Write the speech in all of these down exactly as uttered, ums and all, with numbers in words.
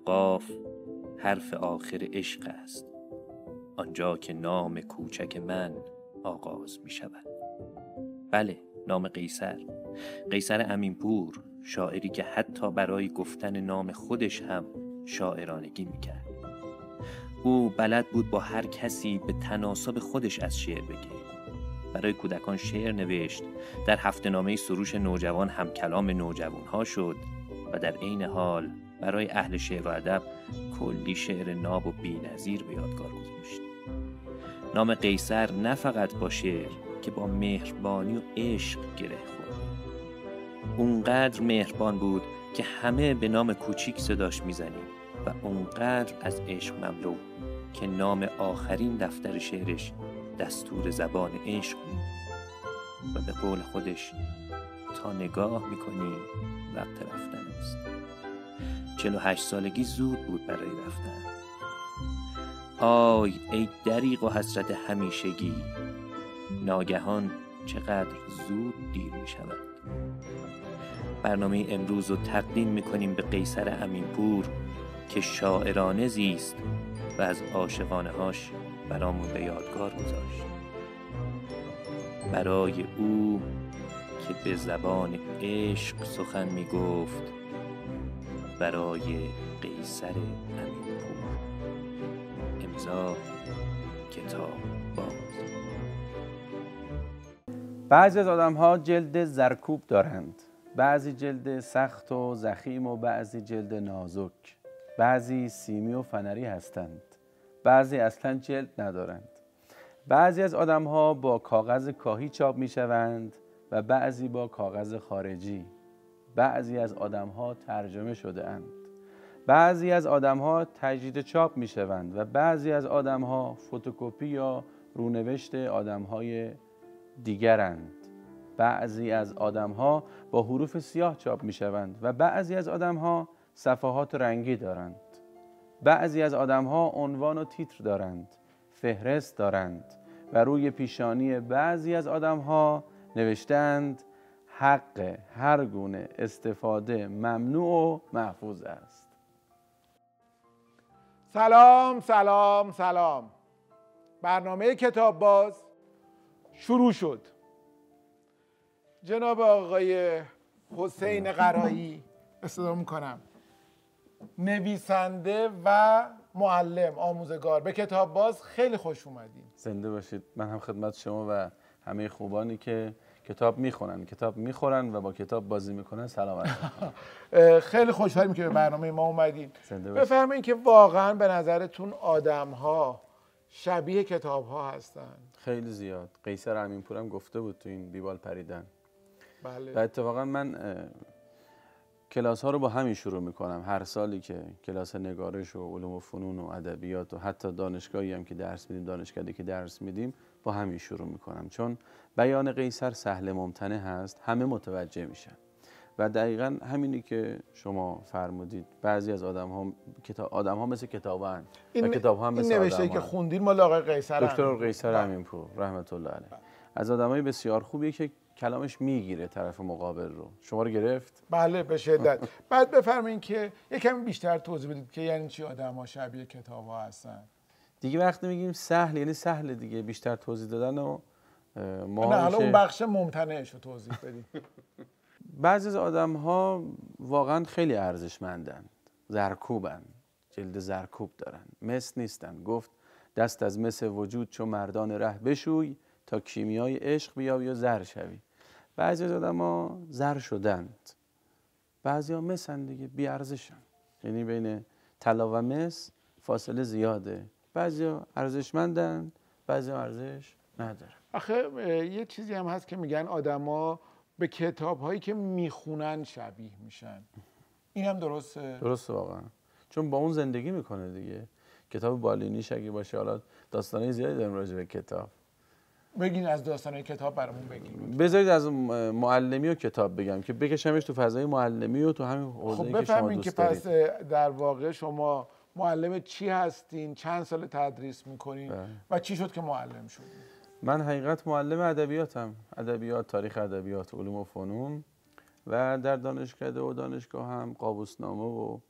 قاف حرف آخر عشق است، آنجا که نام کوچک من آغاز می شود. بله، نام قیصر، قیصر امینپور، شاعری که حتی برای گفتن نام خودش هم شاعرانگی می کرد. او بلد بود با هر کسی به تناسب خودش از شعر بگه. برای کودکان شعر نوشت، در هفته‌نامه سروش نوجوان هم کلام نوجوانها شد و در عین حال برای اهل شعر و ادب کلی شعر ناب و بی‌نظیر به یادگار گذاشت. نام قیصر نه فقط با شعر که با مهربانی و عشق گره خورد. اونقدر مهربان بود که همه به نام کوچیک صداش میزنیم و اونقدر از عشق مملو که نام آخرین دفتر شعرش دستور زبان عشق بود و به قول خودش تا نگاه میکنی وقت رفتن است. چهل و هشت سالگی زود بود برای رفتن. آی ای دریغ و حسرت همیشگی، ناگهان چقدر زود دیر می شود. برنامه امروز رو تقدیم میکنیم به قیصر امینپور که شاعرانه زیست و از عاشقانه هاش برامون به یادگار گذاشت. برای او که به زبان عشق سخن می گفت، برای قیصر امینپور. امضا کتاب باز. بعضی از آدم ها جلد زرکوب دارند، بعضی جلد سخت و ضخیم و بعضی جلد نازک، بعضی سیمی و فنری هستند، بعضی اصلا جلد ندارند. بعضی از آدم ها با کاغذ کاهی چاپ می شوند و بعضی با کاغذ خارجی. بعضی از آدم ها ترجمه شده اند، بعضی از آدم ها تجدید چاپ می شوند و بعضی از آدم ها فتوکپی یا رونوشت آدم های دیگرند. بعضی از آدم ها با حروف سیاه چاپ می شوند و بعضی از آدم ها صفحات رنگی دارند. بعضی از آدم ها عنوان و تیتر دارند، فهرست دارند و روی پیشانی بعضی از آدم ها نوشتند حق هر گونه استفاده ممنوع و محفوظ است. سلام سلام سلام. برنامه کتاب باز شروع شد. جناب آقای حسین قرایی استفاده میکنم، نویسنده و معلم آموزگار به کتاب باز، خیلی خوش اومدین. زنده باشید. من هم خدمت شما و همه خوبانی که کتاب میخونن، کتاب میخورن و با کتاب بازی میکنن سلام علیکم. خیلی خوشحالیم که به برنامه ما اومدین. زنده باشید. بفرمایید که واقعا به نظرتون آدم ها شبیه کتاب ها هستن؟ خیلی زیاد. قیصر امینپور هم گفته بود تو این بیبال پریدن. بله. و اتفاقا من کلاس ها رو با همین شروع میکنم. هر سالی که کلاس نگارش و علوم و فنون و ادبیات و حتی دانشگاهی هم که درس میدیم، دانشکده که درس میدیم، با همین شروع میکنم، چون بیان قیصر سهل ممتنع هست، همه متوجه میشن. و دقیقاً همینی که شما فرمودید، بعضی از آدم ها کتاب آدم ها مثل کتابن و کتاب ها هم مثل این نوشته که خوندین مال آقای قیصر دکتر قیصر امینپور رحمت الله علیه، از آدمای بسیار خوبیه که کلامش میگیره طرف مقابل رو. شما رو گرفت؟ بله به شدت. بعد بفرمایید که یکم بیشتر توضیح بدید که یعنی چی آدم‌ها شبیه کتاب‌ها هستن. دیگه وقتی میگیم سهل یعنی سهل دیگه، بیشتر توضیح دادن و ما نه حالا اون بخش ممتنعش رو توضیح بدید. بعضی از آدم‌ها واقعا خیلی ارزشمندن، زرکوبن، جلد زرکوب دارن، مس نیستن. گفت دست از مس وجود چو مردان ره بشوی، تا کیمیای عشق بیابی و زر شوی. بعضی از آدم‌ها زر شدند، بعضی‌ها مسن دیگه، بی ارزشن. یعنی بین طلا و مس فاصله زیاده. بعضی‌ها ارزشمندن، بعضی‌ها ارزش ندارن. آخه یه چیزی هم هست که میگن آدما به کتاب‌هایی که میخونن شبیه میشن. این هم درسته؟ درسته واقعا، چون با اون زندگی میکنه دیگه. کتاب بالینیش اگه باشه، حالا داستانای زیادی داریم راجع به کتاب. بگین از داستانای کتاب برامون بگین. بذارید از معلمی و کتاب بگم که بکشمش تو فضای معلمی و تو همین حوزه‌ای خب که شما دوست که دارید. پس در واقع شما معلم چی هستین؟ چند سال تدریس میکنین؟ و چی شد که معلم شدین؟ من حقیقت معلم ادبیاتم، ادبیات، تاریخ ادبیات، علوم و فنون، و در دانشکده و دانشگاه هم قابوسنامه و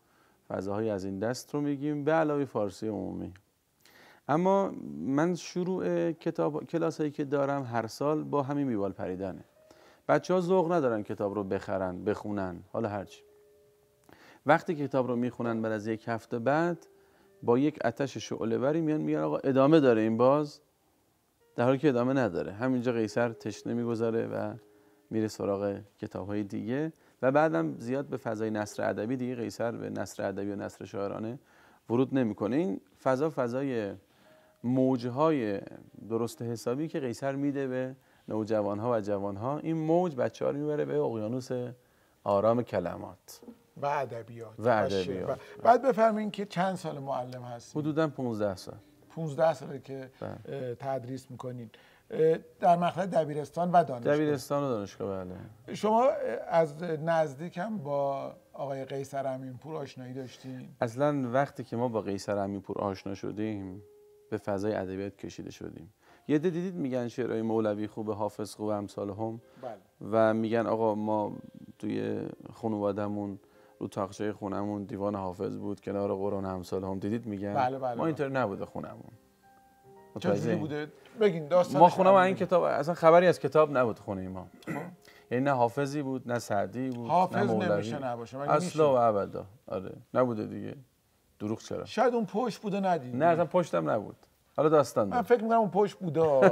فضاهای از این دست رو میگیم به علاوه فارسی عمومی. اما من شروع کتاب کلاس هایی که دارم هر سال با همین میوال پریدنه. بچه ها ذوق ندارن کتاب رو بخرن بخونن، حالا هرچی. وقتی کتاب رو میخونن بعد از یک هفته بعد با یک آتش شعله‌وری میان میگن آقا ادامه داره این باز، در حالی که ادامه نداره. همینجا قیصر تشنه میگذاره و میره سراغ کتاب‌های دیگه و بعدم زیاد به فضای نثر ادبی دیگه قیصر به نثر ادبی و نثر شاعرانه ورود نمیکنه. این فضا فضای موج‌های درست حسابی که قیصر میده به نوجوان‌ها و جوان‌ها. این موج بچه‌ها رو میبره به اقیانوس آرام کلمات و ادبیات و ادبیات. بعد بفرمایید که چند سال معلم هستید؟ حدوداً پانزده سال. پانزده ساله که تدریس میکنین در مقطع دبیرستان و دانشگاه. دبیرستان و دانشگاه، بله. شما از نزدیک هم با آقای قیصر امینپور آشنایی داشتین؟ اصلا وقتی که ما با قیصر امینپور آشنا شدیم به فضای ادبیات کشیده شدیم. یه ده دیدید میگن شعرهای مولوی خوبه، حافظ خوبه، امثال هم. بله. و میگن آقا ما توی خانوادمون رو تاقچه خونمون دیوان حافظ بود، کنار قرآن امثال هم. دیدید میگن؟ بله بله. ما اینطور نبوده خونمون. چجوری بوده؟ بگین داستانش. ما خونم این کتاب اصلا خبری از کتاب نبود خونه ما. یعنی نه حافظی بود، نه سعدی بود، حافظ نه مولوی. نمیشه نباشه. اصلا و ابدا. آره نبوده دیگه. دروغ چرا؟ شاید اون پشت بوده ندید. نه اصلا پشتم نبود. حالا داستان من فکر می‌کنم اون پشت بوده.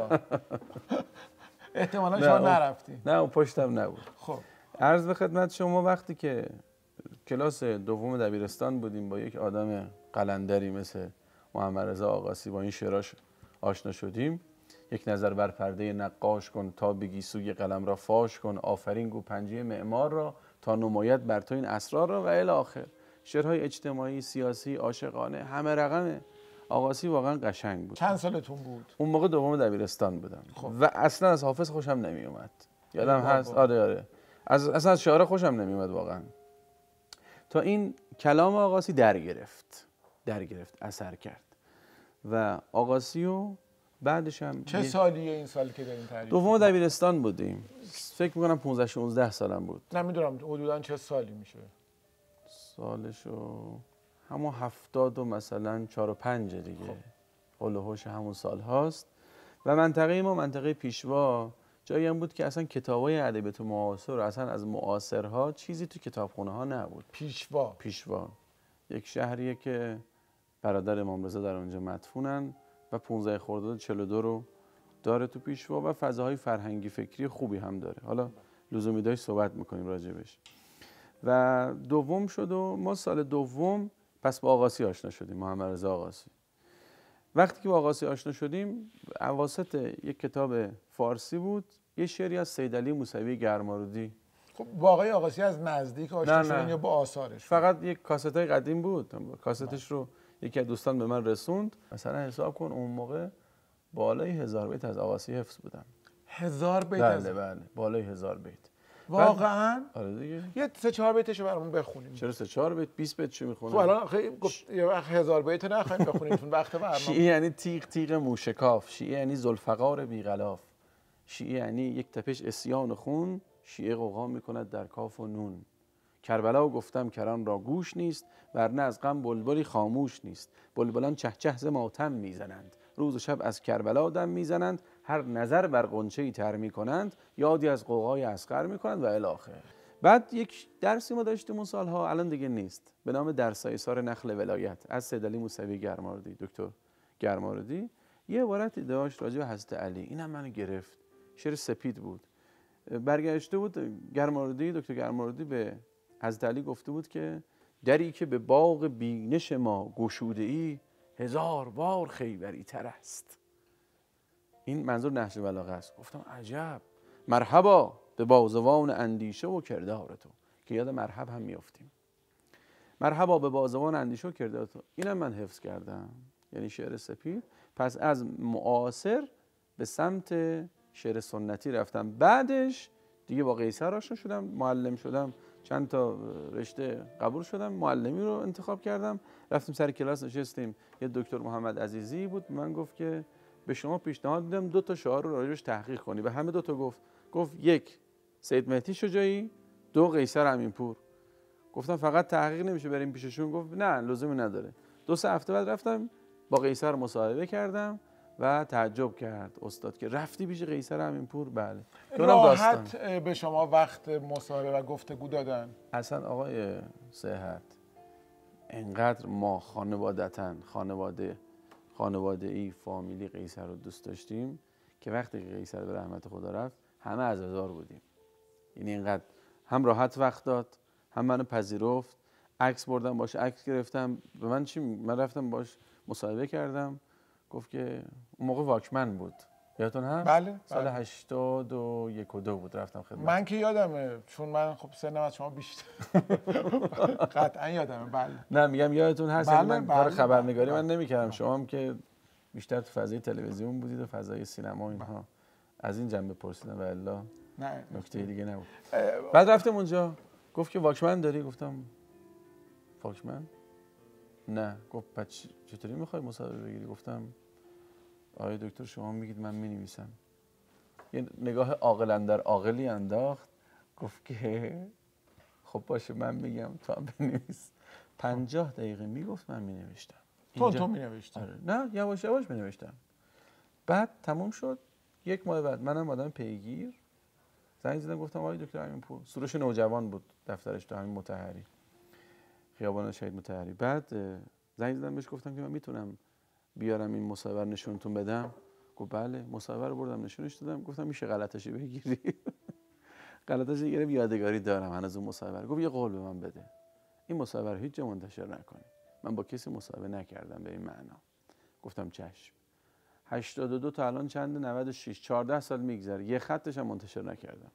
احتمالاً شما نرفتی. نه اون پشتم نبود. خب عرض به خدمت شما وقتی که کلاس دوم دبیرستان بودیم با یک آدم قلندری مثل محمد رضا آقاسی با این شعراش آشنا شدیم. یک نظر بر پرده نقاش کن تا بگی سوی قلم را فاش کن، آفرین گو پنجه معمار را تا نماید بر تو این اسرار را و الی آخر. شعرهای اجتماعی، سیاسی، عاشقانه، همه رقمه. آقاسی واقعا قشنگ بود. چند سالتون بود؟ اون موقع دوم دبیرستان بودم. خب. و اصلا از حافظ خوشم نمی اومد. یادم هست آره آره. از اصلا از شعر خوشم نمی اومد واقعا. تا این کلام آقاسی در گرفت. در گرفت، اثر کرد. و آقاسیو بعدش هم چه سالیه این سال که دارین تعریف؟ دوم دبیرستان بودیم. فکر می‌کنم پانزده شانزده سالم بود. نمیدونم حدوداً چه سالی میشه. سالشو همون هفتاد و مثلا چهار و پنج دیگه. حول و حوش همون سال هاست. و منطقه ما منطقه پیشوا جایی هم بود که اصلا کتابای ادبیات معاصر اصلا از معاصرها چیزی تو کتابخونه ها نبود. پیشوا پیشوا یک شهریه که برادر امام رضا در اونجا مدفونن و پانزده خرداد چهل و دو رو داره تو پیشوا و فضاهای فرهنگی فکری خوبی هم داره. حالا لزومی داشت صحبت میکنیم راجبش. و دوم شد و ما سال دوم پس با آقاسی آشنا شدیم، محمد رضا آقاسی. وقتی که با آقاسی آشنا شدیم اواسط یک کتاب فارسی بود، یه شعری از سیدعلی موسوی گرمارودی. خب با آقای آقاسی از نزدیک آشنا شدین یا با آثارش؟ فقط یک کاستای قدیم بود. کاستش رو یکی از دوستان به من رسوند. مثلا حساب کن اون موقع بالای هزار بیت از آقاسی حفظ بودم. هزار بیت؟ بله از بله بالای هزار بیت. واقعا؟ آره دیگه. یه سه چهار بیتشو برامون بخونیم. چرا سه چهار بیت؟ بیست بیت چی میخونم؟ خب الان خیلی گفت یه وقت هزار بیت نخوایم بخونیم چون وقت برنامه. شیعه یعنی تیغ تیغ موشکاف، شیعه یعنی ذوالفقار بی غلاف، شیعه یعنی یک تپش اسیان و خون، شیعه غوغا میکند در کاف و نون. کربلا گفتم کران را گوش نیست، ورنه از غم بلبلی خاموش نیست. بلبلان چهچه ز ماتم میزنند، روز و شب از کربلا دم میزنند. هر نظر بر غنچه‌ای تر میکنند، یادی از غوغای اصغر میکنند و الی آخر. بعد یک درسی ما داشتیم اون سالها، الان دیگه نیست، به نام درس ایثار نخل ولایت از سیدعلی موسوی گرمارودی، دکتر گرمارودی. یه عبارتی داشت راجع به حضرت علی، اینم منو گرفت. شعر سپید بود. برگشته بود گرمارودی، دکتر گرمارودی به حضرت علی گفته بود که دری که به باغ بینش ما گشوده ای، هزار بار خیبری تر است. این منظور نهج بلاغه است. گفتم عجب، مرحبا به بازوان اندیشه و کردار تو، که یاد مرحب هم میافتیم. مرحبا به بازوان اندیشه و کردار تو، اینم من حفظ کردم، یعنی شعر سپید. پس از معاصر به سمت شعر سنتی رفتم. بعدش دیگه با قیصر آشنا شدم، معلم شدم، چند تا رشته قبول شدم، معلمی رو انتخاب کردم. رفتیم سر کلاس نشستیم، یه دکتر محمد عزیزی بود، من گفت که به شما پیشنهاد میدم دو تا شعار رو راجعش تحقیق کنی. به همه دو تا گفت. گفت یک سید مهدی شجاعی، دو قیصر امینپور. گفتم فقط تحقیق نمیشه بریم پیششون؟ گفت نه لزومی نداره. دو سه هفته بعد رفتم با قیصر مصاحبه کردم و تعجب کرد استاد که رفتی پیش قیصر امینپور؟ بله. راحت به شما وقت مصاحبه و گفتگو دادن؟ اصلا آقای صحت انقدر ما خانوادتن خانواده خانواده ای فامیلی قیصر رو دوست داشتیم که وقتی قیصر به رحمت خدا رفت همه عزادار بودیم. یعنی اینقدر هم راحت وقت داد، هم منو پذیرفت، عکس بردم باش، عکس گرفتم. به من چی؟ من رفتم باش مصاحبه کردم، گفت که اون موقع واکمن بود، یادتون هست؟ بله. سال بله. هشتاد و یک و دو بود رفتم خدمت. من که یادمه، چون من خب سنم از شما بیشتر. قطعا یادمه. بله. نه میگم یادتون هست. بله. من بله. کار خبرنگاری بله. من نمیکردم. شما هم که بیشتر تو فضای تلویزیون بودید و فضای سینما اینها. بله. از این جنبه پرسیدم و الا نه نکته دیگه نبود. بعد رفتم اونجا، گفت که واکمن داری؟ گفتم واکمن؟ نه. گفت پس چطوری میخوای مصاحبه بگیری؟ گفتم آقای دکتر شما میگید من مینویسم. یه نگاه عاقل اندر عاقلی انداخت، گفت که خب باشه من میگم تو هم بنویس. پنجاه دقیقه میگفت من مینوشتم. تو تو مینوشتم؟ آره. نه یواش یواش مینوشتم. بعد تموم شد. یک ماه بعد منم آدم پیگیر زنگ زدم گفتم آقای دکتر امینپور، سروش نوجوان بود دفترش تو همین مطهری، خیابان شهید مطهری. بعد زنگ زدم بهش گفتم که من میتونم بیارم این مصاحبه نشونتون بدم؟ گفت بله. مصاحبه رو بردم نشونش دادم، گفتم میشه غلطاشو بگیری؟ غلطاشو گرفت، یادگاری دارم هنوز اون مصاحبه. گفت یه قول به من بده این مصاحبه رو هیچ جا منتشر نکنی. من با کسی مصاحبه نکردم به این معنا. گفتم چشم. هشتاد و دو تا الان چنده؟ نود و شش. چهارده سال میگذره یه خطش هم منتشر نکردم.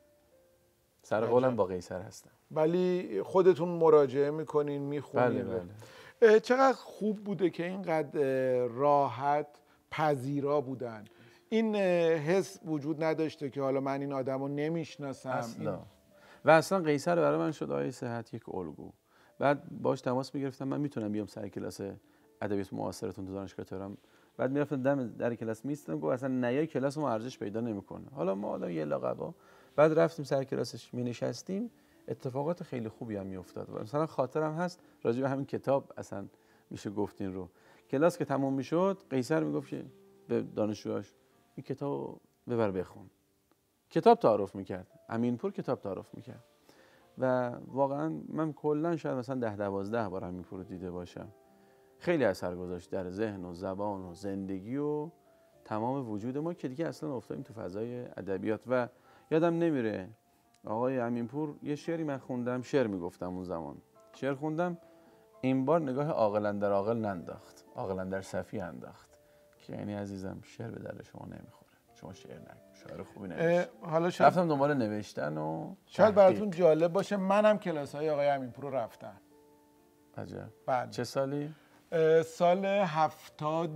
سر قولم با قیصر هستم. ولی خودتون مراجعه میکنین، میخونین. بله بله. چقدر خوب بوده که اینقدر راحت پذیرا بودن. این حس وجود نداشته که حالا من این آدم رو نمیشناسم اصلا. این... و اصلا قیصر برای من شد آقای صحت یک الگو. بعد باش تماس میگرفتم من میتونم بیام سر کلاس ادبیات معاصرتون تو دانشگاه تهران. بعد میرفتم دم در کلاس میستم، گفت اصلا نیای کلاس ما ارزش پیدا نمیکنه. حالا ما آدم یه لقبا. بعد رفتیم سر کلاسش مینشستیم، اتفاقات خیلی خوبی هم میافتاد. مثلا خاطرم هست راجع به همین کتاب اصلا میشه گفتین رو. کلاس که تموم میشد قیصر میگفت که به دانشجوهاش این کتابو ببر بخون. کتاب تعارف میکرد. امینپور کتاب تعارف میکرد. و واقعا من کلا شاید مثلا ده دوازده بار امینپور رو دیده باشم. خیلی اثر گذاشت در ذهن و زبان و زندگی و تمام وجود ما که دیگه اصلا افتادیم تو فضای ادبیات. و یادم نمیره آقای امینپور یه شعری من خوندم، شعر میگفتم اون زمان، شعر خوندم، این بار نگاه عاقل اندر عاقل ننداخت، عاقل اندر صفی انداخت، که یعنی عزیزم شعر به درد شما نمیخوره، شما شعر نگو، شعر خوبی نوشت. حالا شاید رفتم دنبال نوشتن و شاید براتون جالب باشه منم کلاس‌های آقای امینپور رو رفتم. عجب. بله. چه سالی؟ سال هفتاد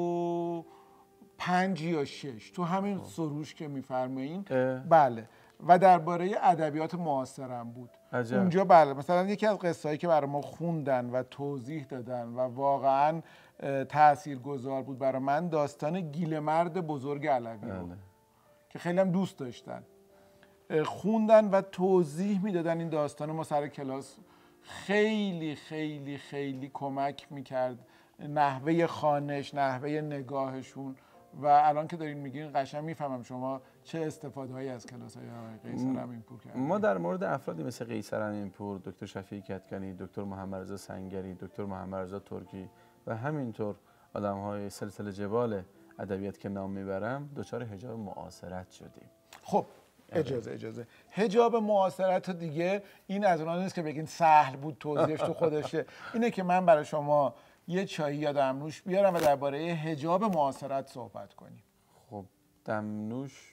و پنج یا شش تو همین خب. سروش که میفرمایین. بله. و درباره ادبیات معاصرم بود. عجب. اونجا بله مثلا یکی از قصه‌هایی که برای ما خوندن و توضیح دادن و واقعا تاثیرگذار بود برای من داستان گیلمرد بزرگ علوی بود که خیلی هم دوست داشتن. خوندن و توضیح میدادن این داستان. ما سر کلاس خیلی خیلی خیلی کمک میکرد نحوه خوانش، نحوه نگاهشون. و الان که دارین میگین قشنگ میفهمم شما چه استفاده هایی از کلاس های آقای قیصر امینپور کردین. ما در مورد افرادی مثل قیصر امینپور، دکتر شفیع کدکنی، دکتر محمد رضا سنگری، دکتر محمد رضا ترکی و همینطور آدم های سلسله جبال ادبیات که نام میبرم دچار حجاب معاصرت شدیم. خب اجازه اجازه حجاب معاصرت دیگه این از اونها نیست که بگین سهل بود توضیحش تو خودشه. اینه که من برای شما یه چایی یا دمنوش بیارم و درباره حجاب معاصرت صحبت کنیم. خب دمنوش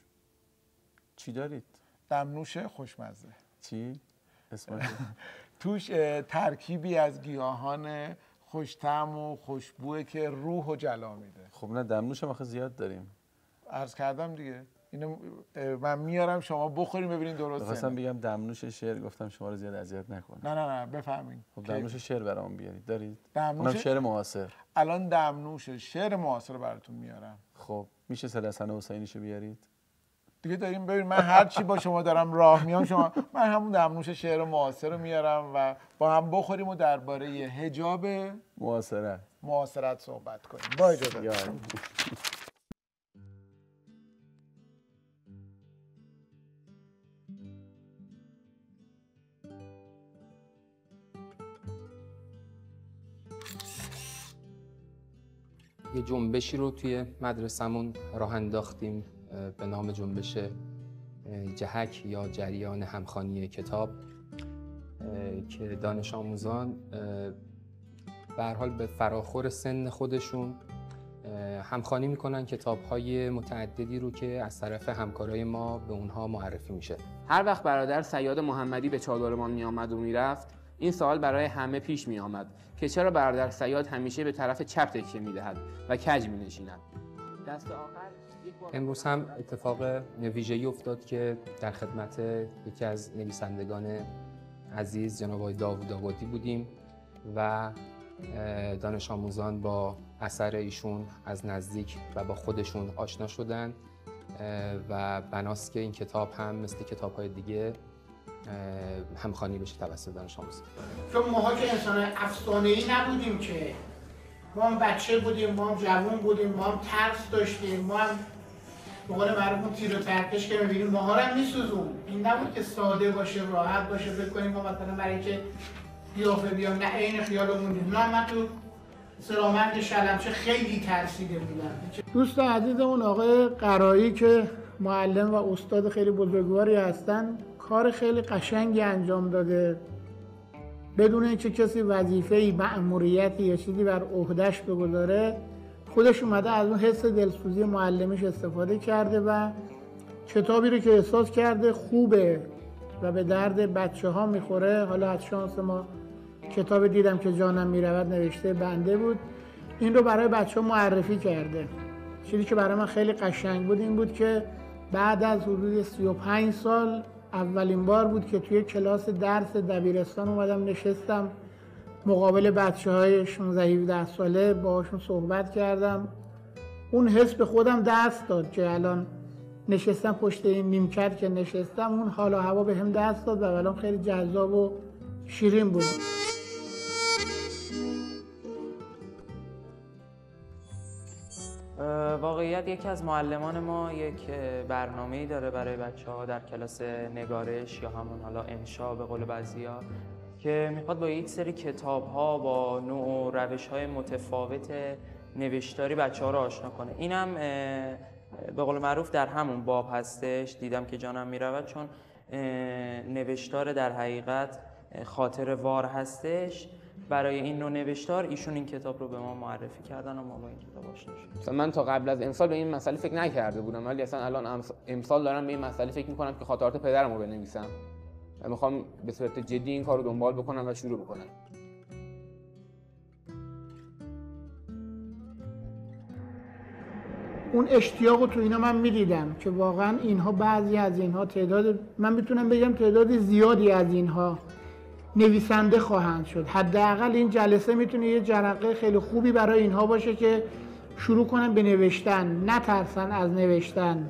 چی دارید؟ دمنوش خوشمزه. چی؟ اسمش؟ توش ترکیبی از گیاهان خوش‌طعم و خوشبوئه که روح و جلا میده. خب نه دمنوش هم آخه زیاد داریم. عرض کردم دیگه. اینو من میارم شما بخوریم ببینین درسته. خواستم بگم دمنوش شعر، گفتم شما رو زیاد اذیت نکنه. نه نه نه بفهمین. خب دمنوش شعر برام بیارید. دارید؟ دمنوش شعر معاصر. الان دمنوش شعر معاصر براتون میارم. خب میشه سید حسن حسینیشو بیارید؟ دیگه داریم. ببین من هر چی با شما دارم راه میام، شما من همون دمنوش شعر معاصر رو میارم و با هم بخوریم و درباره حجاب معاصرت معاصرت صحبت کنیم. با اجازه. یه جنبشی رو توی مدرسمون راه انداختیم به نام جنبش جهک یا جریان همخوانی کتاب که دانش آموزان به هر حال به فراخور سن خودشون همخوانی میکنن کتاب‌های متعددی رو که از طرف همکارای ما به اونها معرفی میشه. هر وقت برادر صیاد محمدی به چادرمان میآمد و میرفت، این سوال برای همه پیش می آمد که چرا برادر صیاد همیشه به طرف چپ تکیه می دهد و کج می نشیند. دست آخر امروز هم اتفاق ویژه‌ای افتاد که در خدمت یکی از نویسندگان عزیز جناب آقای داوود آبادی بودیم و دانش آموزان با اثر ایشون از نزدیک و با خودشون آشنا شدن و بناست که این کتاب هم مثل کتاب‌های دیگه همخوانی بشه توسط دانش آموز. چون ماها که انسان افسانه‌ای نبودیم که، ما هم بچه بودیم، ما هم جوان بودیم، ما هم ترس داشتیم، ما هم به قول معروف تیر و ترکش که می‌بینیم ماها رو هم می‌سوزون. این نبود که ساده باشه، راحت باشه، فکر کنیم ما مثلا برای که قیافه بیام، نه عین خیالمون نیست. نه من تو سرامند شلمچه خیلی ترسیده بودم. دوست عزیزمون آقای قرایی که معلم و استاد خیلی بزرگواری هستن، کار خیلی قشنگی انجام داده بدون اینکه کسی وظیفه‌ای، مأموریتی یا چیزی بر عهده‌اش بگذاره، خودش اومده از اون حس دلسوزی معلمش استفاده کرده و کتابی رو که احساس کرده خوبه و به درد بچه‌ها میخوره. حالا از شانس ما کتاب دیدم که جانم میرود نوشته بنده بود، این رو برای بچه‌ها معرفی کرده. چیزی که برای من خیلی قشنگ بود این بود که بعد از حدود سی و پنج سال اولین بار بود که توی کلاس درس دبیرستان اومدم نشستم مقابل بچه‌های شانزده هفده ساله باهاشون صحبت کردم. اون حس به خودم دست داد که الان نشستم پشت این نیمکت که نشستم، اون حال و هوا به هم دست داد و الان خیلی جذاب و شیرین بود. واقعیت یکی از معلمان ما یک برنامه‌ای داره برای بچه‌ها در کلاس نگارش یا همون حالا انشا به قول بعضیا، که میخواد با یک سری کتاب‌ها با نوع و روش‌های متفاوت نوشتاری بچه‌ها رو آشنا کنه. اینم به قول معروف در همون باب هستش. دیدم که جانم میرود چون نوشتار در حقیقت خاطر وار هستش. برای این نوع نوشتار ایشون این کتاب رو به ما معرفی کردن و ما با این کتاب آشنا شدیم. مثلا من تا قبل از امسال به این مسئله فکر نکرده بودم، ولی اصلا الان امسال دارم به این مسئله فکر میکنم که خاطرات پدرم رو بنویسم و میخوام به صورت جدی این کار رو دنبال بکنم و شروع بکنم. اون اشتیاق رو تو اینا من میدیدم که واقعا اینها، بعضی از اینها، تعداد من میتونم بگم تعداد زیادی از اینها نویسنده خواهند شد. حداقل این جلسه میتونه یه جرقه خیلی خوبی برای اینها باشه که شروع کنن به نوشتن، نترسن از نوشتن.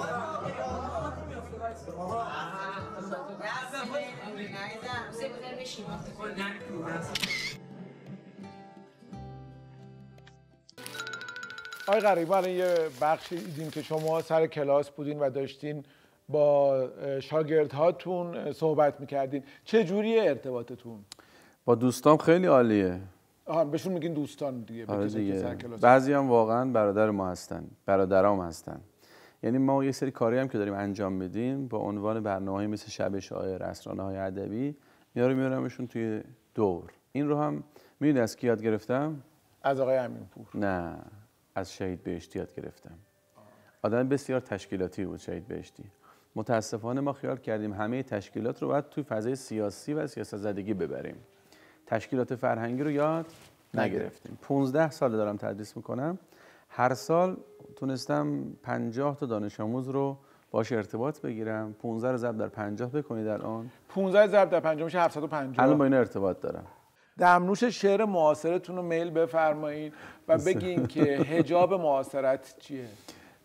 آقای قریبی، الان یه بخشی دیدیم که شما سر کلاس بودین و داشتین با شاگردهاتون صحبت میکردین. چه جوریه ارتباطتون؟ با دوستام خیلی عالیه. آها، بهشون میگین دوستان دیگه. آره دیگه. بعضی هم واقعا برادر ما هستن، برادرام هستن. یعنی ما یه سری کاری هم که داریم انجام میدیم با عنوان برنامه‌های مثل شب شاعر، رسانه‌های ادبی، اینا رو میارمشون توی دور. این رو هم میدونی از کی یاد گرفتم؟ از آقای امینپور. نه، از شهید بهشتی یاد گرفتم. آدم بسیار تشکیلاتی بود شهید بهشتی. متاسفانه ما خیال کردیم همه تشکیلات رو باید توی فضای سیاسی و سیاست زدگی ببریم. تشکیلات فرهنگی رو یاد نگرفتیم. پانزده سال دارم تدریس میکنم. هر سال تونستم پنجاه تا دانش آموز رو باش ارتباط بگیرم. پانزده رو ضرب در پنجاه بکنید الان. پانزده ضرب در پنجاه میشه هفتصد و پنجاه. الان با این ارتباط دارم. دمنوش شعر معاصرتون رو میل بفرمایید و بگین که حجاب معاصرت چیه؟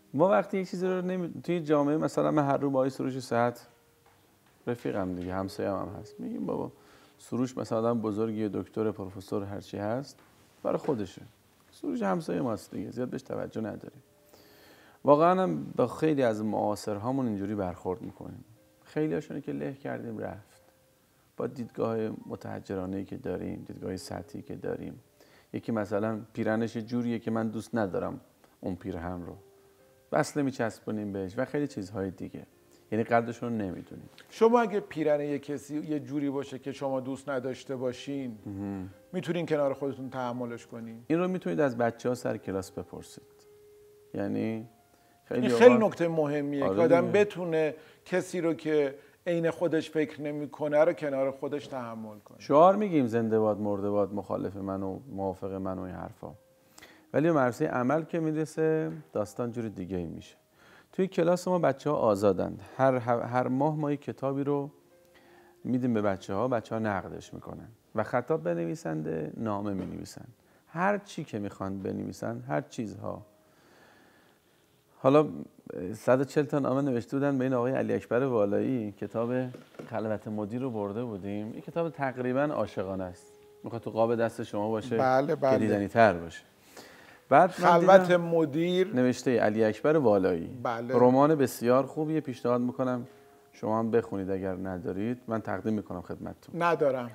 ما وقتی یک چیزی رو نمی... توی جامعه مثلا من هر رو با سروش صحت رفیقم دیگه، همسایه‌ام هم هست، میگیم بابا سروش مثلا آدم بزرگی، دکتر، پروفسور، هر چی هست برای خودشه، سروش همسایه ماست دیگه، زیاد بهش توجه نداریم. واقعا هم با خیلی از معاصرهامون اینجوری برخورد میکنیم. خیلی هاشونه که له کردیم رفت. با دیدگاه متحجرانه‌ای که داریم، دیدگاه سطحی که داریم. یکی مثلا پیرنش جوریه که من دوست ندارم اون پیرهن رو، وصله میچسبونیم بهش و خیلی چیزهای دیگه، یعنی قدرش رو نمیدونیم. شما اگه پیرن یک کسی یه جوری باشه که شما دوست نداشته باشین میتونین کنار خودتون تحملش کنین؟ این رو میتونید از بچه‌ها سر کلاس بپرسید. یعنی خیلی این خیلی اوقات... نکته مهمیه آره که آدم دیگه. بتونه کسی رو که عین خودش فکر نمیکنه رو کنار خودش تحمل کنه. شعار میگیم زنده باد مرده باد، مخالف من و موافق من و این حرفا، ولی به عرصه عمل که میرسه داستان جور دیگه ای میشه. توی کلاس ما بچه ها آزادند. هر, هر ماه ما یک کتابی رو میدیم به بچه ها، بچه ها نقدش میکنن و خطاب بنویسنده نامه مینویسن، هر چی که میخوان بنویسن، هر چیزها. حالا صد و چهل تا نامه نوشته بودن به این آقای علی اکبر والایی، کتاب خلوت مدیر رو برده بودیم. این کتاب تقریبا عاشقانه است، میخواد تو قاب دست شما باشه، بله بله. که دیدنی تر باشه. بعد خلوت مدیر نوشته علی اکبر والایی. بله. رمان بسیار خوبیه، پیشنهاد میکنم شما هم بخونید اگر ندارید، من تقدیم میکنم خدمتتون. ندارم.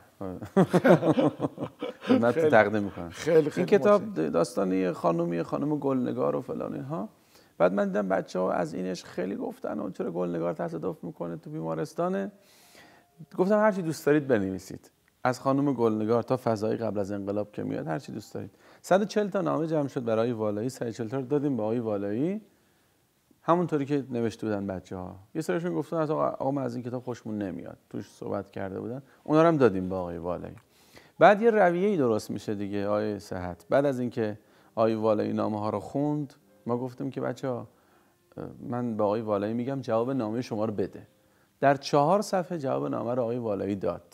خدمتتون تقدیم میکنم. خیلی این کتاب داستانی خانومی خانم گلنگار و فلان اینها. بعد من دیدم بچه‌ها از اینش خیلی گفتن و چرا گلنگار تصادف میکنه تو بیمارستانه. گفتم هر چی دوست دارید بنویسید، از خانم گلنگار تا فضایی قبل از انقلاب که میاد، هر چی دوست دارید. صد و چهل تا نامه جمع شد برای والایی، صد و چهل تا رو دادیم به آقای والایی همونطوری که نوشته بودن بچه‌ها. یه سریشون گفتن از آقا, آقا من از این کتاب خوشمون نمیاد، توش صحبت کرده بودن، اونا رو هم دادیم به آقای والایی. بعد یه رویه‌ای درست میشه دیگه آقای صحت. بعد از اینکه آقای والایی نامه ها رو خوند، ما گفتیم که بچه‌ها من به آقای والایی میگم جواب نامه شما رو بده. در چهار صفحه جواب نامه رو آقای والایی داد.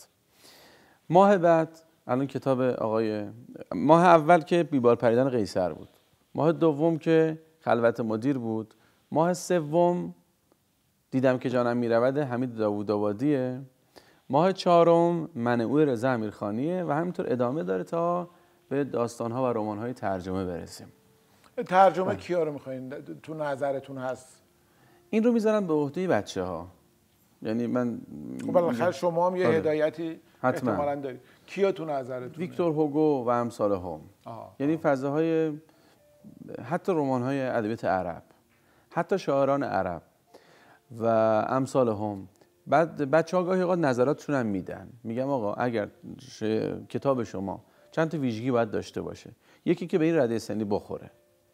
ماه بعد الان کتاب آقای ماه اول که بیبال پریدن قیصر بود، ماه دوم که خلوت مدیر بود، ماه سوم دیدم که جانم میرود حمید داوودآبادیه، ماه چهارم منعوی رضا امیرخانیه و همینطور ادامه داره تا به داستان‌ها و رمان‌های ترجمه برسیم. ترجمه کیا رو می‌خواید تو نظرتون هست؟ این رو میذارن به عهده بچه‌ها. یعنی من خب بالاخره شما هم یه آره. هدایتی حتما احتمالاً دارید. کیا تو نظرتون؟ ویکتور هوگو و امثال هم. یعنی فضاهای، حتی رمان‌های ادبیات عرب، حتی شاعران عرب و امثال هم. بعد بچه‌ها گاهی اوقات نظراتشون هم میدن. میگم آقا اگر کتاب شما چند تا ویژگی باید داشته باشه. یکی که به این رده سنی بخوره.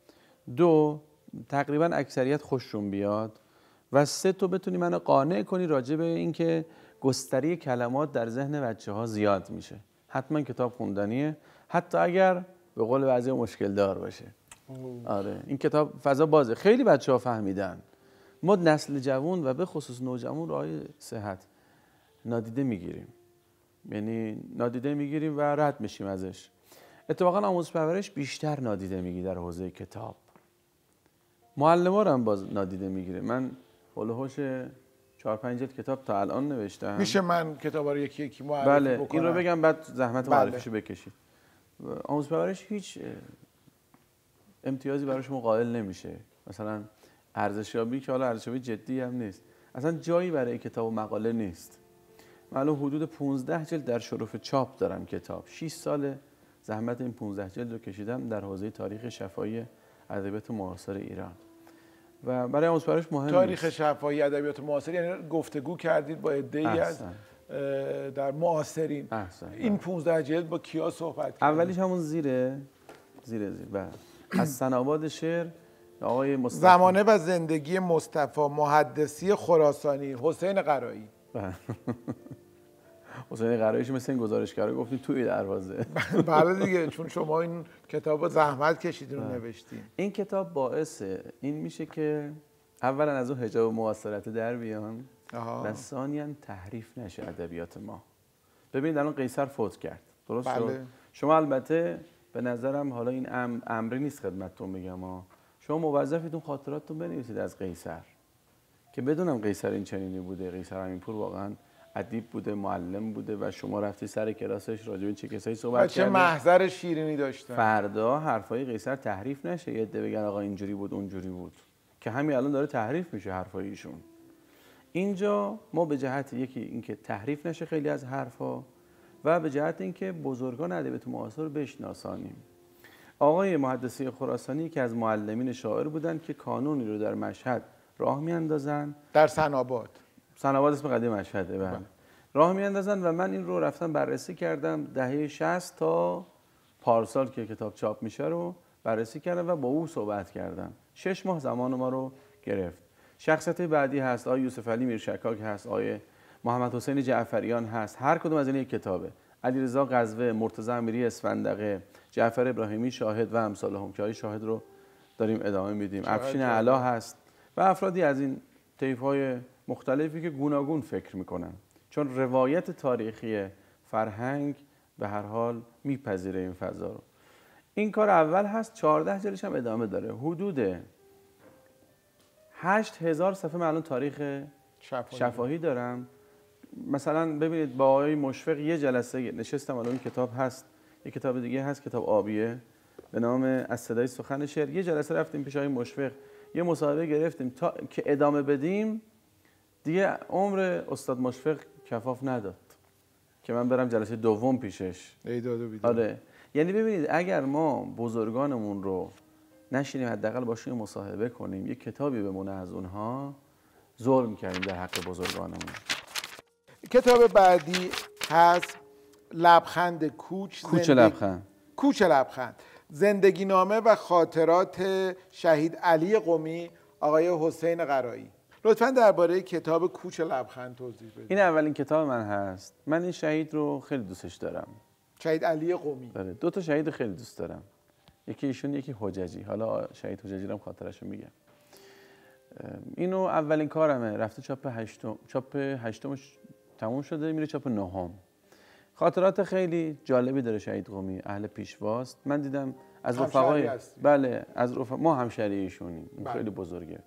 دو، تقریبا اکثریت خوششون بیاد. و سه، تو بتونی منو قانع کنی راجع به اینکه گستری کلمات در ذهن بچه‌ها زیاد میشه. حتما کتاب خوندنیه، حتی اگر به قول بعضی مشکل دار باشه. اوه. آره این کتاب فضا بازه. خیلی بچه‌ها فهمیدن. ما نسل جوان و به خصوص نوجوان رای صحت نادیده میگیریم. یعنی نادیده میگیریم و رد میشیم ازش. اتفاقا آموزش پرورش بیشتر نادیده میگیره در حوزه کتاب. معلم‌ها رو هم باز نادیده میگیره. من هولوحوش چهار پنج جلد کتاب تا الان نوشتم. میشه من کتابا رو یکی یکی معرفی بله، بکنم؟ این رو بگم بعد زحمت بله. معرفیشو بکشید. آموزش پرورش هیچ امتیازی برای شما قائل نمیشه. مثلا ارزشیابی که حالا ارزشیابی جدی هم نیست. اصلا جایی برای کتاب و مقاله نیست. من الان حدود پانزده جلد در شرف چاپ دارم کتاب. شش سال زحمت این پانزده جلد رو کشیدم در حوزه تاریخ شفاهی ادبیات معاصر ایران. و برای آموزش پرورش مهم تاریخ نیست. شفاهی ادبیات معاصر یعنی گفتگو کردید با عده‌ای از در معاصرین. احسن. این پانزده جلد با کیا صحبت کردید؟ اولیش همون زیره زیر زیر بله. از سناباد شعر آقای مصطفی زمانه و زندگی مصطفی محدثی خراسانی حسین قرایی. حسین قراییش مثل این گزارشگرا گفتیم توی دروازه. بله دیگه، چون شما این کتابو زحمت کشیدین و نوشتین. این کتاب باعث این میشه که اولا از اون حجاب معاصرت در بیان و ثانیاً تحریف نشه ادبیات ما. ببینید الان قیصر فوت کرد، درست شد؟ بله. شما البته به نظرم حالا این امر امری نیست خدمتتون میگم ها، شما موظفیتون خاطراتتون بنویسید از قیصر که بدونم قیصر این چنینی بوده. قیصر امینپور واقعا ادیب بوده، معلم بوده و شما رفتی سر کلاسش راجع به چه کسایی صحبت چه محضر شیرینی داشتن. فردا حرفای قیصر تحریف نشه، یه عده بگن آقا اینجوری بود اونجوری بود، که همین الان داره تحریف میشه حرفای ایشون. اینجا ما به جهت یکی اینکه تحریف نشه خیلی از حرفا و به جهت اینکه بزرگان ادبیات معاصر رو بشناسانیم. آقای محدثی خراسانی که از معلمین شاعر بودن که کانونی رو در مشهد راه میاندازن، در سناباد. سناباد اسم قدیم مشهده، بله. راه میاندازن و من این رو رفتم بررسی کردم. دهه شصت تا پارسال که کتاب چاپ میشه رو بررسی کردم و با او صحبت کردم. شش ماه زمان ما رو گرفت. شخصیت بعدی هست، آقای یوسف علی میرشکاک هست، آقای محمد حسین جعفریان هست. هر کدوم از این یک کتابه. علیرضا قزوه، مرتضی امیری اسفندقه، جعفر ابراهیمی شاهد و امثالهم که شاهد رو داریم ادامه میدیم. افشین علا هست و افرادی از این طیف‌های مختلفی که گوناگون فکر میکنن، چون روایت تاریخی فرهنگ به هر حال میپذیره این فضا رو. این کار اول هست. چهارده جلدش هم ادامه داره. حدود هشت هزار صفحه من الان تاریخ شفاهی, شفاهی دارم. مثلا ببینید با آقای مشفق یه جلسه نشستم، الان این کتاب هست. یه کتاب دیگه هست، کتاب آبیه به نام از صدای سخن شعر. یه جلسه رفتیم پیش آقای مشفق، یه مصاحبه گرفتیم تا که ادامه بدیم. دیگه عمر استاد مشفق کفاف نداد که من برم جلسه دوم پیشش. ایداد و بیداد. آره، یعنی ببینید اگر ما بزرگانمون رو نشینیم حداقل باشیم مصاحبه کنیم، یک کتابی بمونه از اونها، ظلم کردیم در حق بزرگانمون. کتاب بعدی هست لبخند کوچ. کوچ لبخند. کوچ لبخند. زندگی نامه و خاطرات شهید علی قمی آقای حسین قرایی. لطفاً درباره کتاب کوچ لبخند توضیح بدید. این اولین کتاب من هست. من این شهید رو خیلی دوستش دارم. شهید علی قمی. داره. دو تا شهید خیلی دوست دارم. یکی ایشون، یکی حججی. حالا شهید حججی رو هم خاطرشو میگم. اینو اولین کارمه. رفته چاپ هشتم، چاپ هشتمش تموم شده، میره چاپ نهم. خاطرات خیلی جالبی داره شهید قمی، اهل پیشواست. من دیدم از رفقای بله از رفقا ما همشهری ایشونیم. اون خیلی بزرگه.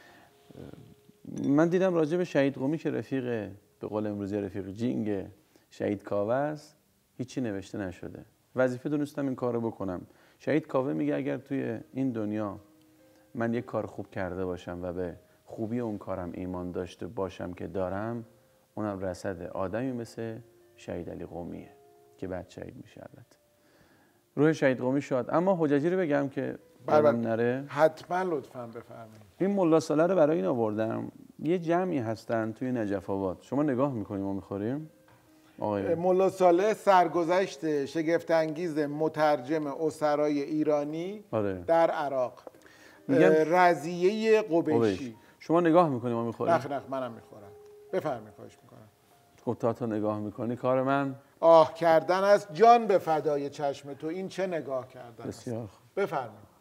من دیدم راجع به شهید قمی که رفیق به قول امروزی رفیق جینگ شهید کاوه است، هیچی نوشته نشده. وظیفه دونستم این کارو بکنم. شهید کاوه میگه اگر توی این دنیا من یک کار خوب کرده باشم و به خوبی اون کارم ایمان داشته باشم که دارم، اونم رصد آدمی مثل شهید علی قمیه که بعد شهید میشه. البته روح شهید قمی شاد. اما حججی رو بگم که برام نره، حتما لطفاً بفرمایید. این ملا صالح رو برای این آوردم. یه جمعی هستن توی نجف آباد. شما نگاه میکنیم و میخوریم. آقای ملا صالح سرگذشت شگفت انگیز مترجم اسرای ایرانی آره. در عراق. میگم رضیه قبیشی. شما نگاه میکنیم و میخوریم. نخ نخ منم میخورم. بفرمایید، خواهش میکنم. خب تا نگاه میکنی کار من آه کردن است جان به فدای چشم تو. این چه نگاه کردن بسیار است. بفرمایید.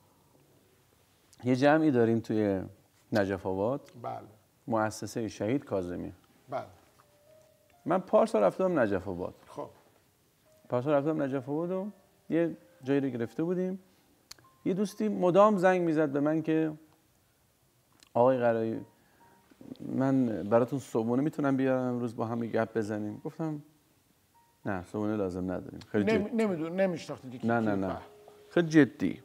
یه جمعی داریم توی نجف آباد. بله. مؤسسه شهید کاظمی. بله. من پارسال رفتم نجف آباد. خب. پارسال رفتم نجف آباد و یه جایی رو گرفته بودیم. یه دوستی مدام زنگ میزد به من که آقای قرایی من براتون صبحونه میتونم بیارم امروز با هم گپ بزنیم. گفتم نه صبحونه لازم نداریم. خیلی جدی. نمیدون نمیشناختید نه نه نه. خیلی جدی.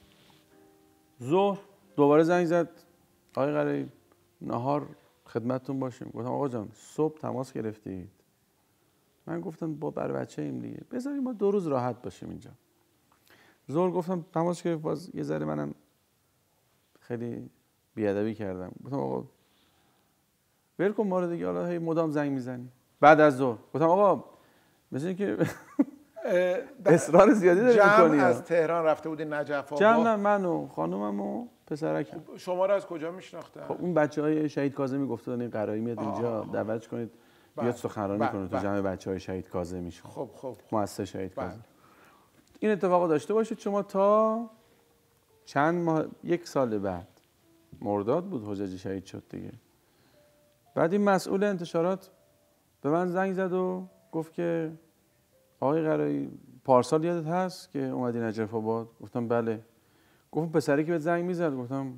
ظهر دوباره زنگ زد آقای قرایی نهار خدمتتون باشیم. گفتم آقا جان صبح تماس گرفتید. من گفتم با بر بچه ایم دیگه بذاریم ما دو روز راحت باشیم اینجا. ظهر گفتم تماس گرفت، باز یه ذره منم خیلی بیادبی کردم. گفتم آقا ول کن ما رو دیگه، حالا هی مدام زنگ میزنی. بعد از ظهر گفتم آقا مثل اینکه اصرار زیادی داری می‌کنی. جمع از تهران رفته بودین نجف آباد؟ جمع نه، من و خانومم و پسرکم. شما رو از کجا میشناختن؟ خب اون بچهای شهید کاظمی گفته این قرایی میاد اینجا، دعوتش کنید بیاد سخنرانی کنه تو جمع بچهای شهید کاظمی شو. خب خب مؤسسه شهید کاظمی. این اتفاقو داشته باشید شما تا چند ماه، یک سال بعد مرداد بود حججی شهید شد دیگه. بعد این مسئول انتشارات به من زنگ زد و گفت که آقای قرایی پارسال یادت هست که اومدی نجف آباد؟ گفتم بله. گفت پسری که به زنگ میزد. گفتم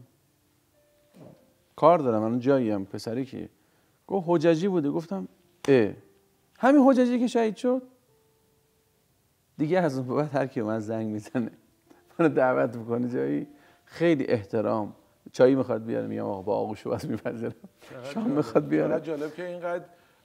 کار دارم من جاییم. پسری که گفت حججی بوده. گفتم اه همین حججی که شهید شد؟ دیگه از اون بعد هر کی من زنگ میزنه منو دعوت میکنه جایی، خیلی احترام. چایی میخواد بیاره میگم آقا با آغوش بس میپذیرم. شام میخواد بیاره. چقدر جالب که اینقدر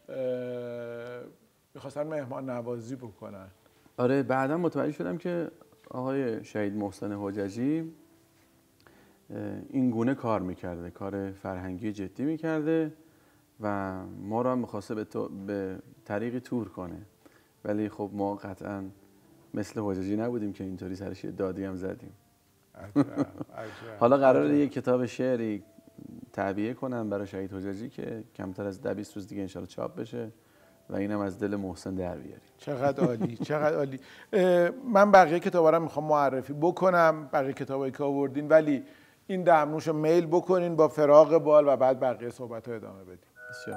میخواستن مهمان نوازی بکنن. آره بعدا متوجه شدم که آقای شهید محسن حججی این گونه کار میکرده، کار فرهنگی جدی میکرده و ما رو هم میخواسته به, به طریقی تور کنه، ولی خب ما قطعا مثل حججی نبودیم که اینطوری سرش دادی هم زدیم. عجب، عجب. حالا قراره یک کتاب شعری تعبیه کنم برای شهید حججی که کمتر از ده بیست روز دیگه انشالله چاپ بشه و اینم از دل محسن در بیاریم. چقدر عالی، چقدر عالی. من بقیه کتابا رو میخوام معرفی بکنم، بقیه کتابایی که آوردین، ولی این دمنوش رو میل بکنین با فراغ بال و بعد بقیه صحبت ها ادامه بدیم. بسیار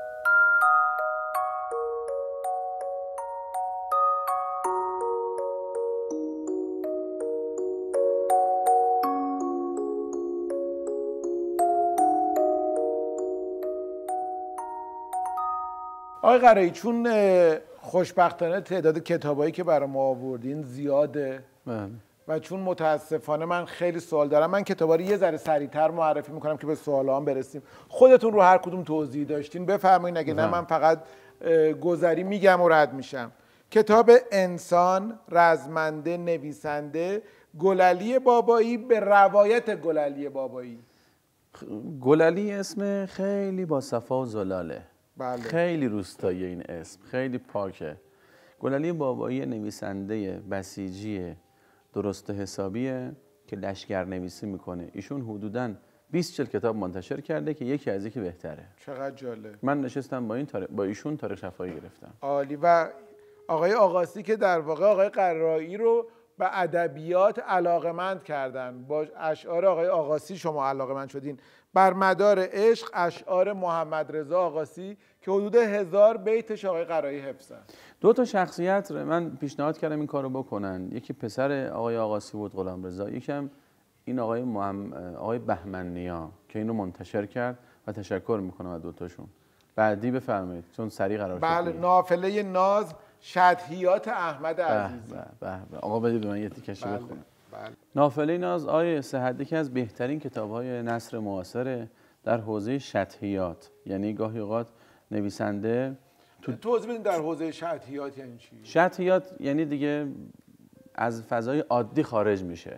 آقای قرایی، چون خوشبختانه تعداد کتابایی که برای ما آوردین زیاده من. و چون متاسفانه من خیلی سوال دارم، من کتابا رو یه ذره سریعتر معرفی میکنم که به سوالام برسیم. خودتون رو هر کدوم توضیح داشتین بفرمایید، اگه نه من فقط گذری میگم و رد میشم. کتاب انسان، رزمنده، نویسنده گلعلی بابایی به روایت گلعلی بابایی. گلعلی اسم خیلی با صفا و زلاله. بله. خیلی روستایی این اسم، خیلی پاکه. گلعلی بابایی نویسنده بسیجی درست حسابیه که لشگر نویسی میکنه. ایشون حدوداً بیست چهل کتاب منتشر کرده که یکی از یکی بهتره. چقدر جالب. من نشستم با این تاریخ، با ایشون تاریخ شفاهی گرفتم. عالی. و آقای آقاسی که در واقع آقای قرایی رو به ادبیات علاقمند کردن. با اشعار آقای آقاسی شما علاقمند شدین. بر مدار عشق، اشعار محمد رضا آقاسی که حدود هزار بیتش آقای قرایی حفظن. دو تا شخصیت رو من پیشنهاد کردم این کارو بکنن. یکی پسر آقای آقاسی بود غلام رضا، یکم این آقای محمد آقای بهمنیا که اینو منتشر کرد و تشکر میکنم از دو تاشون. بعدی بفرمایید چون سریع قرار شد. بله، نافله ناز، شدهیات احمد عزیزی. به به آقا بدید به من یه تیکش بله. بخونم. بله. نافله ناز آیه صحت یکی از بهترین کتاب‌های نثر معاصر در حوزه شطحیات، یعنی گاهی اوقات نویسنده تو توضیح بدین در حوزه شطحیات یعنی چی؟ شطحیات یعنی دیگه از فضای عادی خارج میشه.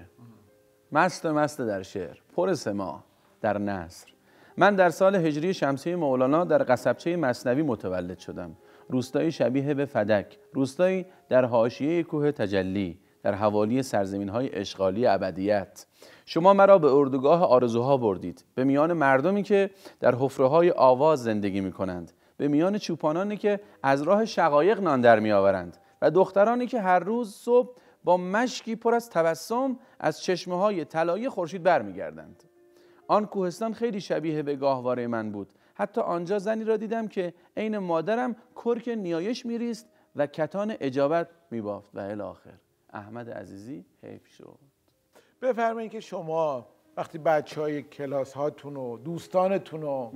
مست مست در شعر، پر سما در نثر. من در سال هجری شمسی مولانا در قصبچه مثنوی متولد شدم. روستایی شبیه به فدک، روستایی در حاشیه کوه تجلی، در حوالی سرزمین‌های اشغالی ابدیت. شما مرا به اردوگاه آرزوها بردید، به میان مردمی که در حفره‌های آواز زندگی می‌کنند، به میان چوپانانی که از راه شقایق نان در می‌آورند و دخترانی که هر روز صبح با مشکی پر از تبسم از چشمه‌های طلایی خورشید برمیگردند. آن کوهستان خیلی شبیه به گاهواره من بود. حتی آنجا زنی را دیدم که عین مادرم کرک نیایش می‌ریست و کتان اجابت می‌بافت و الی آخر. احمد عزیزی حیف شد. بفرمایید که شما وقتی بچهای کلاس هاتون و دوستانتون رو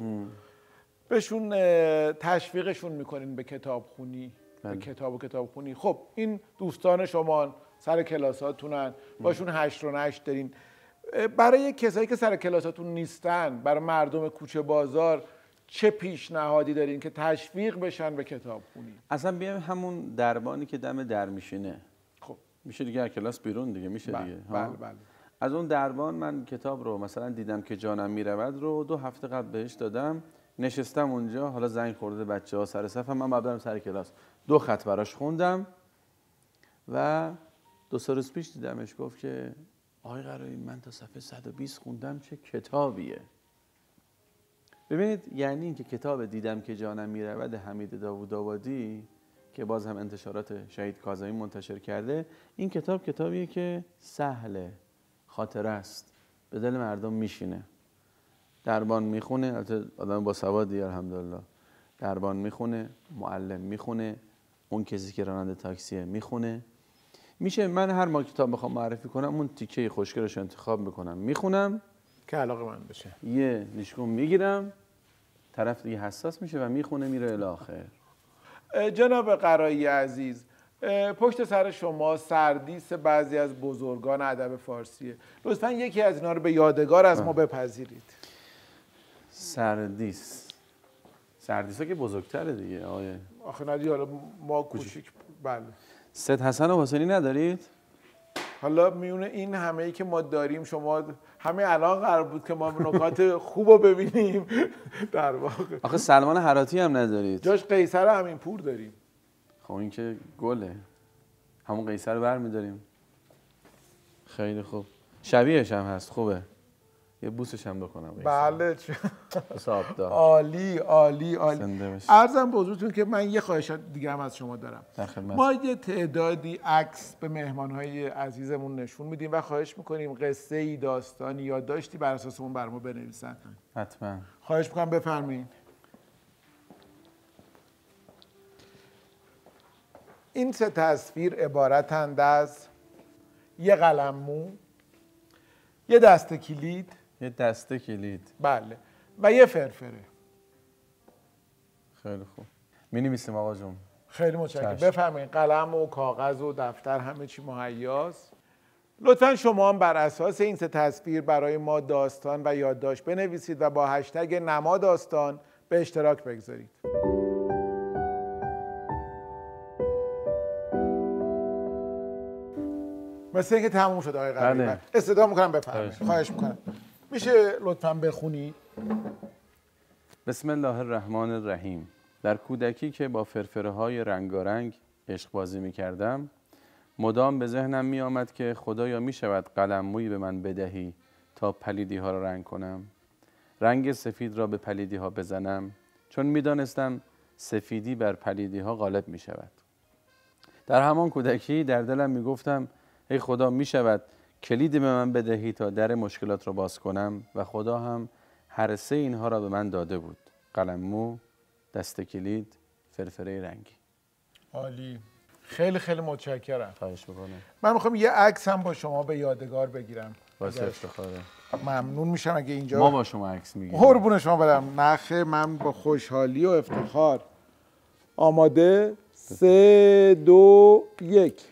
بهشون تشویقشون میکنین به کتاب خونی، به کتاب و کتاب خونی، خب این دوستان شما سر کلاس هاتونن، باشون هشت رو نشت دارین. برای کسایی که سر کلاس هاتون نیستن، برای مردم کوچه بازار چه پیشنهادی دارین که تشویق بشن به کتاب خونی؟ اصلا بیایم همون دربانی که دم در میشینه. خب میشه دیگه کلاس بیرون دیگه میشه بله، دیگه. بله بله. از اون دربان من کتاب رو مثلا دیدم که جانم میرود رو دو هفته قبل بهش دادم، نشستم اونجا، حالا زنگ خورده بچه‌ها سر صف، من مبدأم سر کلاس دو خط براش خوندم و دو سه روز پیش دیدمش گفت که آقای قرایی من تا صفحه صد و بیست خوندم، چه کتابیه. ببینید یعنی این که کتاب دیدم که جانم میرود حمید داوود آبادی که باز هم انتشارات شهید کاظمی منتشر کرده، این کتاب کتابیه که سهله، خاطره است، به دل مردم میشینه. دربان میخونه، البته آدم با سوادی الحمدلله، دربان میخونه، معلم میخونه، اون کسی که راننده تاکسیه میخونه. میشه من هر ما کتاب بخوام معرفی کنم اون تیکه خوشگلش رو انتخاب میکنم میخونم که علاقه من بشه، یه لیشگون میگیرم، طرف دیگه حساس میشه و میخونه میره الی آخر. جناب قرایی عزیز، پشت سر شما سردیس بعضی از بزرگان ادب فارسیه، لطفاً یکی از اینا رو به یادگار از ما بپذیرید. سردیس سردیس ها که بزرگتره دیگه آقای آخه ندی، حالا ما کوچیک. بله. سید حسن و حسینی ندارید؟ حالا میونه این همه ای که ما داریم، شما همه الان قرار بود که ما نکات خوب رو ببینیم در واقع. آخه سلمان هراتی هم ندارید؟ جاش قیصر همین پور داریم. خب این که گله، همون قیصر رو برمیداریم. خیلی خوب، شبیهش هم هست، خوبه، یه بوسش هم بکنم. بله صاحب عالی عالی عالی. عرضم به حضورتون که من یه خواهش دیگه هم از شما دارم. ما یه تعدادی عکس به مهمانهای عزیزمون نشون میدیم و خواهش میکنیم قصه ای، داستانی، یادداشتی بر اساس اون بر ما بنویسن. حتما. خواهش میکنم بفرمایید. این سه تصویر عبارتند از یه قلممو، یه دسته کلید، یه دسته کلید، بله، و یه فرفره. خیلی خوب، می نویسیم آقا جون. خیلی متشکرم. بفرمایید. قلم و کاغذ و دفتر همه چی مهیاست. لطفاً شما هم بر اساس این سه تصویر برای ما داستان و یادداشت بنویسید و با هشتگ نما داستان به اشتراک بگذارید. مثل اینکه تموم شد آقای قرایی. بله. استدعا میکنم بفرمایید. خواهش میکنم. میشه لطفاً بخونید؟ بسم الله الرحمن الرحیم. در کودکی که با فرفره های رنگارنگ عشق بازی می کردم، مدام به ذهنم می آمد که خدایا می شود قلم مویی به من بدهی تا پلیدی ها را رنگ کنم، رنگ سفید را به پلیدی ها بزنم، چون می دانستم سفیدی بر پلیدی ها غالب می شود. در همان کودکی در دلم می گفتم ای خدا می شود کلید به من بدهی تا در مشکلات را باز کنم، و خدا هم هر سه اینها را به من داده بود: قلم مو، دسته کلید، فرفره رنگی. عالی. خیلی خیلی متشکرم. خواهش میکنم. من میخوام یه عکس هم با شما به یادگار بگیرم. واسه افتخاره. ممنون میشم اگه اینجا ما با شما عکس میگیریم. قربون شما برم. نخه، من با خوشحالی و افتخار. آماده؟ سه دو یک.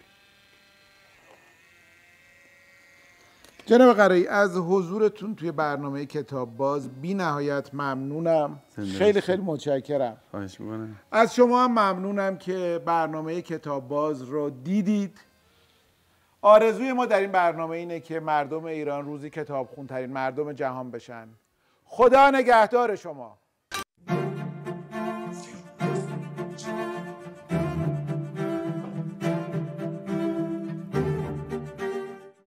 جناب قرایی، از حضورتون توی برنامه کتاب باز بی نهایت ممنونم. خیلی خیلی متشکرم. خواهش میکنم. از شما هم ممنونم که برنامه کتاب باز رو دیدید. آرزوی ما در این برنامه اینه که مردم ایران روزی کتابخون‌ترین مردم جهان بشن. خدا نگهدار شما.